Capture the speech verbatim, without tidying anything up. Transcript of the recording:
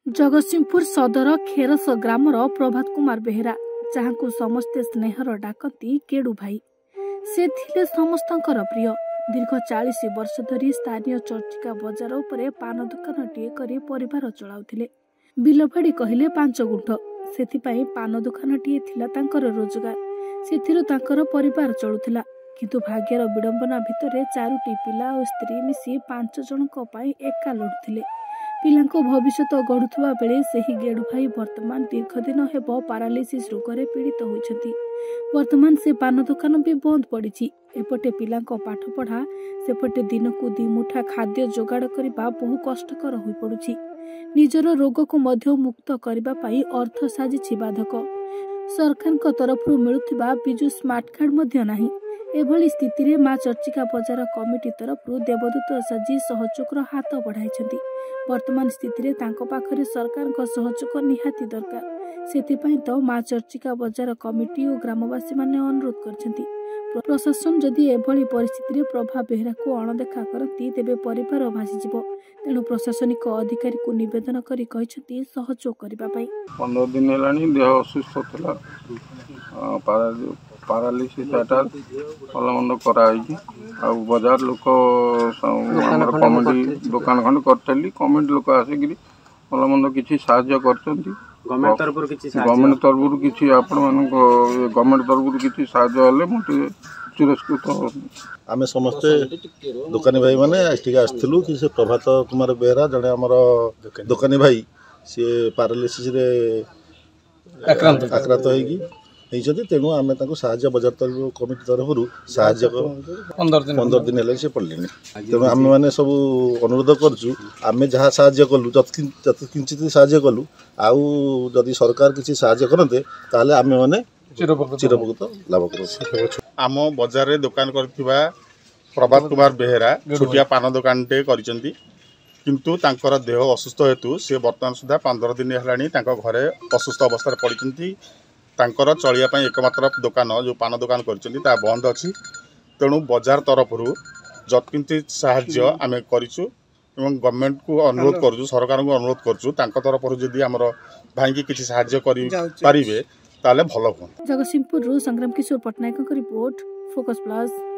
जगतसिंहपुर सदर खेरस ग्रामर प्रभात कुमार बेहेरा जहाँ को समस्ते स्नेहर डाकती केडू भाई से थिले समस्तंकर प्रिय दीर्घ चालीस वर्ष धरी स्थानीय चर्चिका बजार उपरे पान दुकान टीए करी परिवार चलाउथिले। बिलबाड़ी कहिले पांच गुंठ सेथिपाई पान दुकान टीए थिला तांकर रोजगार सेथिरु तांकर परिवार चलुथिला। किंतु भाग्यर विडंबना भितरे चारोटी पिला और स्त्री मिसी पांच जनक पाई एका लड़ुथिले। पिलांको भविष्यत गढ़ुवा बेले सेही गेडू भाई वर्तमान दीर्घ दिन हेब पारालिसिस रोगरे पीड़ित होइछथि। वर्तमान से पान दुकान भी बंद पड़ी। एपटे पिलांको पाठ पढ़ा सेपटे दिनकू दी मुठा खाद्य जोगाड़ करबा बहु कष्टकर होई पड़ुछि। निजर रोग को मध्य मुक्त करबा पाई अर्थ साजिछि बाधक। सरकार तरफ मिलुथिबा बिजु स्मार्ट कार्ड मध्य नाही। एभली स्थिति रे मां चर्चिका बजार कमिटी तरफ देवदूत साजी सहयोगर हाथ बढ़ाई। वर्तमान स्थिति रे तांको पाखरे सरकार को सहयोग निहाती दरकार। सेथिपाई तो मां चर्चिका बजार कमिटी और ग्रामवासी माने अनुरोध करछन्ती। प्रशासन जदि एभली परिस्थिति रे प्रभा बेहरा को अणदेखा करती तेबे परिवार भासीजिवो। तेणु प्रशासनिक अधिकारी को निवेदन करी कहिसथि सहयोग करिबा पई। पंद्रह दिन हेलानी देह असुस्थ थला पारालिसिस एटा भलमंद कराई आ बाजार लोक कमिटी दुकान खंड करतली कमिटी लोक आसिक भलमंद किसी साहाय्य करछन्ती। गवर्नमेंट तरफ किसी गवर्नमेंट तरफ किसी आपण मानक गवर्नमेंट तरफ किसी साहाय्य हले मोटे चिरस्कृत। आमे समस्ते दुकानी भाई माने ठीक आस्थलु कि से प्रभात कुमार बेहरा जने हमर दुकानी भाई से पैरालिसिस रे आक्रांत आक्रांत होगी होइछथि। तेणु आमे ताको साहाय्य बजार तरफ कमिटी तरफ साहाय्य पंद्रह दिन पंद्रह दिन हेले से पड़लेनी। तेणु आमे माने सब अनुरोध करछु आमे जहाँ साहाय्य कलु जत किंचित साहाय्य कलु आउ जदि सरकार किसी साहाय्य करते ताले आमे माने चिरपकृत लाभ करू। आम बजार दुकान करथिबा प्रभात कुमार बेहेरा छोटिया पान दुकान टे करिसेंती। किंतु तांकर देह असुस्थ हेतु से वर्तमान सुधा पंद्रह दिन हेलानी तांको घरे असुस्थ अवस्था पड़िसेंती। तांकर चलिया पई एकमात्र दुकान जो पान दुकान करिसेंती ता बंद अछि। तेणु बजार तरफ जतकिंति साहाय्य आमे करिछु एवं गवर्नमेंट को अनुरोध करूँ सरकार को अनुरोध करूँ तांको तरफ जदि हमर भाई की किसी साहाय्य करि पारिबे ताले भलो हो। Jagatsinghpur Sangram Kishore Patnaik report focus plus.